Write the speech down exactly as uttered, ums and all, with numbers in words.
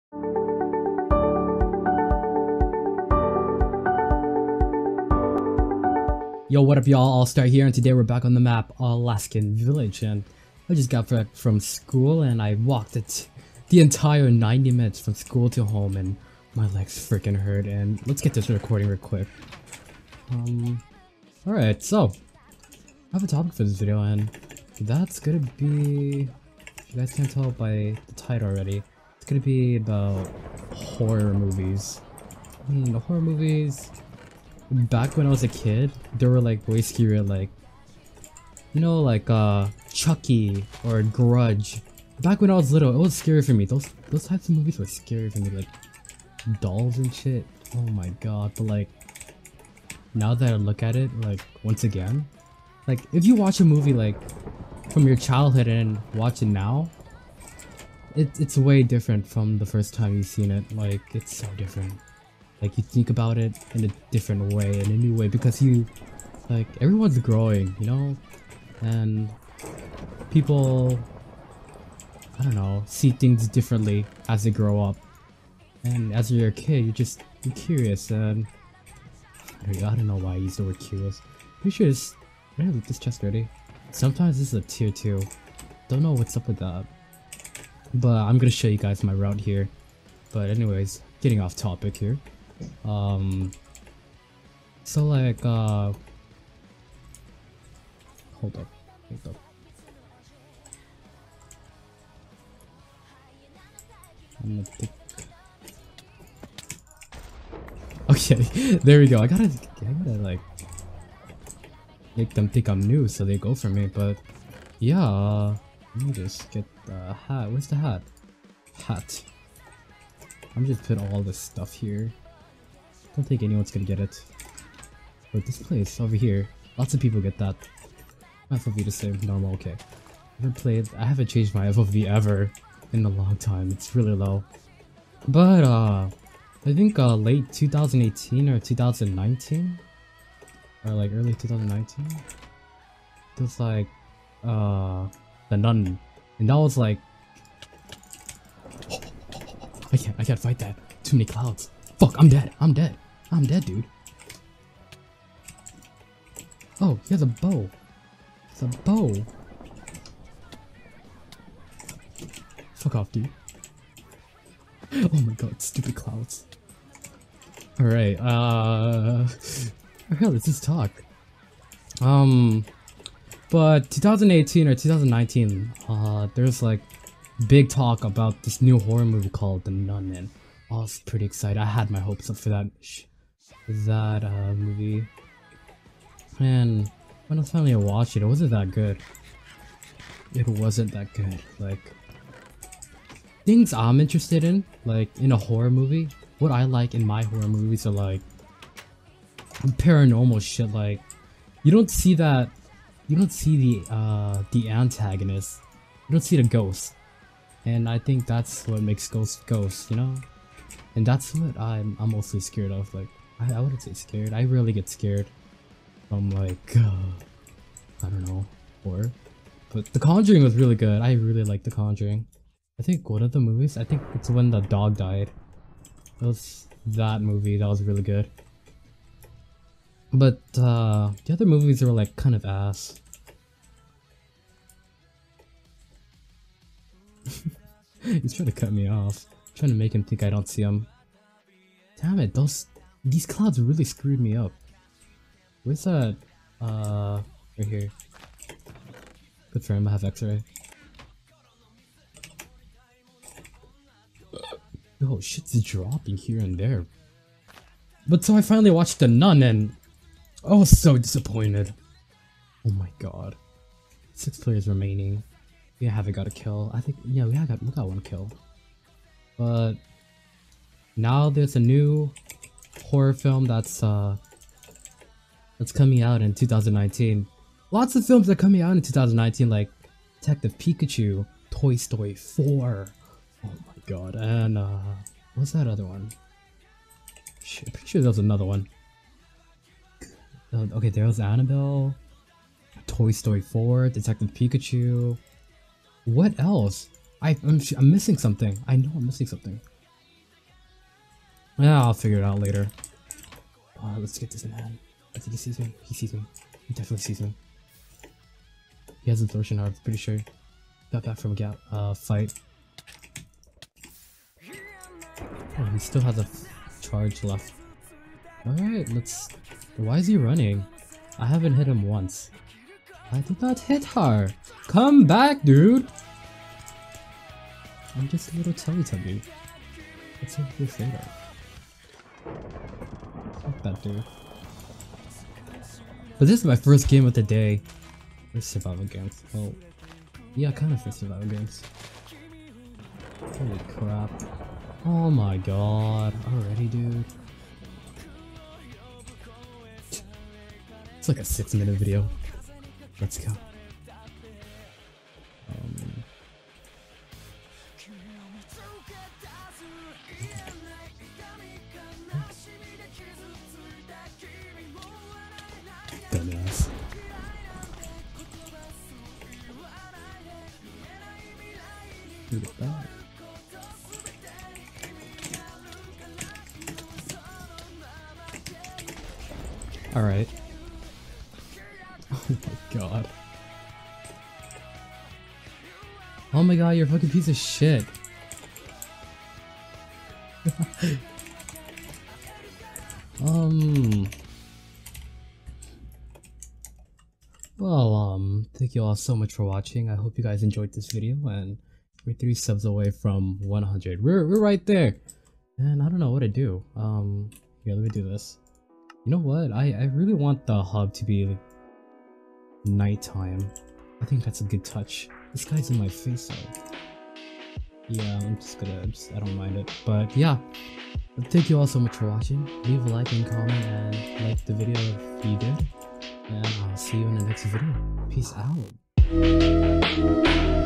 Yo, what up y'all, All-Star here, and today we're back on the map, Alaskan Village, and I just got back from school and I walked it the entire ninety minutes from school to home and my legs freaking hurt, and let's get this recording real quick. Um, alright, so, I have a topic for this video and that's gonna be, if you guys can't tell by the title already, it's gonna be about horror movies. I mean, horror movies... Back when I was a kid, they were like way scarier, like, you know, like uh, Chucky or Grudge. Back when I was little, it was scary for me. Those those types of movies were scary for me, like dolls and shit. Oh my god! But like, now that I look at it, like once again, like if you watch a movie like from your childhood and watch it now, it, it's way different from the first time you've seen it. Like, it's so different. Like, you think about it in a different way, in a new way, because you, like, everyone's growing, you know? And people, I don't know, see things differently as they grow up. And as you're a kid, you're just, you're curious, and I don't know why I use the word curious. Pretty sure it's, I have this chest ready. Sometimes this is a tier two. Don't know what's up with that. But I'm gonna show you guys my route here. But anyways, getting off topic here. Um, so like, uh, hold up, hold up. I'm gonna pick... Okay, there we go. I gotta, I gotta like, make them think I'm new so they go for me, but yeah, uh, let me just get the hat. Where's the hat? Hat. I'm just put all this stuff here. Don't think anyone's gonna get it. But this place over here, lots of people get that. F O V the same, normal, okay. I haven't played, I haven't changed my F O V ever in a long time. It's really low. But uh, I think uh, late two thousand eighteen or two thousand nineteen, or like early two thousand nineteen. It was like uh, The Nun, and that was like, I can't, I can't fight that. Too many clouds. Fuck, I'm dead. I'm dead. I'm dead, dude. Oh, he has a bow. It's a bow. Fuck off, dude. Oh my god, stupid clouds. Alright, uh... hell, let's just talk. Um... But two thousand eighteen or two thousand nineteen, uh, there's like big talk about this new horror movie called The Nun, and I was pretty excited. I had my hopes up for that that uh, movie, and when I finally watched it, it wasn't that good. It wasn't that good. Like, things I'm interested in, like in a horror movie, what I like in my horror movies are like paranormal shit. Like, you don't see that, you don't see the uh, the antagonist, you don't see the ghost, and I think that's what makes ghosts ghosts, you know. And that's what I'm, I'm mostly scared of. Like, I, I wouldn't say scared. I really get scared from like, uh, I don't know, horror. But The Conjuring was really good. I really like The Conjuring. I think one of the movies, I think it's when the dog died. It was that movie. That was really good. But uh, the other movies were like kind of ass. He's trying to cut me off. Trying to make him think I don't see him. Damn it, those these clouds really screwed me up. Where's that? Uh, right here. Good for him, I have X-ray. Oh, shit's dropping here and there. But so I finally watched The Nun and I was so disappointed. Oh my god. Six players remaining. We haven't got a kill. I think, yeah, we have got, we got one kill. But now there's a new horror film that's uh that's coming out in two thousand nineteen. Lots of films are coming out in two thousand nineteen, like Detective Pikachu, Toy Story four. Oh my god, and uh what's that other one? Shit, pretty sure there was another one. Uh, okay, there was Annabelle, Toy Story four, Detective Pikachu. What else? I, I'm, I'm missing something. I know I'm missing something. Yeah, I'll figure it out later. Uh, let's get this in hand. I think he sees me. He sees me. He definitely sees me. He has a torsion arm, pretty sure. Got back from a gap, uh, fight. Oh, he still has a charge left. Alright, let's... Why is he running? I haven't hit him once. I did not hit her! Come back, dude! I'm just a little Teletubby. What's what you're afraid of? Fuck that dude. But this is my first game of the day. First survival games. Well, yeah, kind of first survival games. Holy crap. Oh my god. Already, dude. It's like a six minute video. Let's go. Um, Dumbass. Look at that. Alright. Oh my god. Oh my god, you're a fucking piece of shit. um. Well, um, thank you all so much for watching. I hope you guys enjoyed this video, and we're three subs away from one hundred. We're, we're right there. And I don't know what to do. Um, yeah, let me do this. You know what? I, I really want the hub to be nighttime. I think that's a good touch. This guy's in my face though. Yeah, I'm just gonna, I'm just, I don't mind it. But yeah, thank you all so much for watching. Leave a like and comment and like the video if you did. And I'll see you in the next video. Peace out.